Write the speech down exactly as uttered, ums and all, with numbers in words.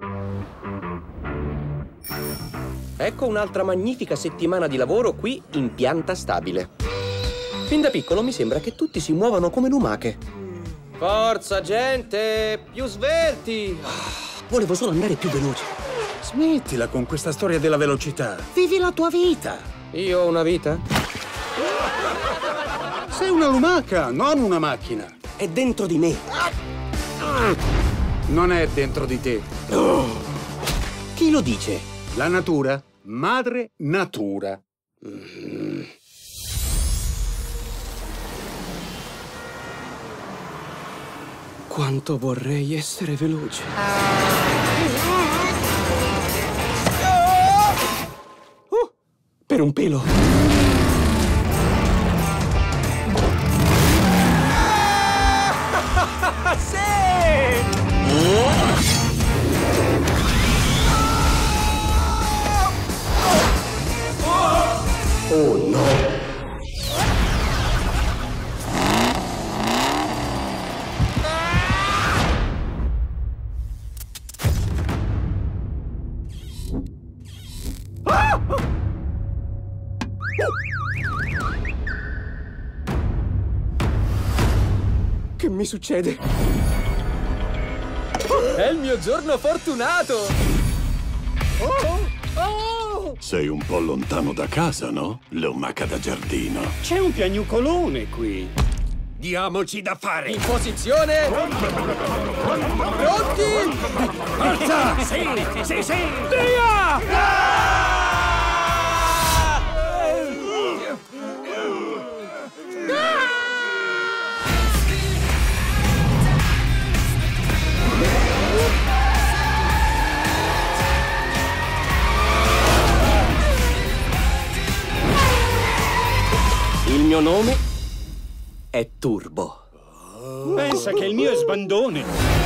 Ecco un'altra magnifica settimana di lavoro qui in pianta stabile. Fin da piccolo mi sembra che tutti si muovano come lumache. Forza, gente! Più svelti! Volevo solo andare più veloce. Smettila con questa storia della velocità. Vivi la tua vita. Io ho una vita? Sei una lumaca, non una macchina. È dentro di me. Non è dentro di te. Chi lo dice? La natura. Madre natura. Mm. Quanto vorrei essere veloce. Oh, per un pelo. Oh no! Che mi succede? È il mio giorno fortunato! Oh! Oh! Sei un po' lontano da casa, no? Lumaca da giardino. C'è un piagnucolone qui. Diamoci da fare. In posizione! Pronti? Forza! Sì, sì, sì! Via! Il mio nome è Turbo. Pensa che il mio è sbandone.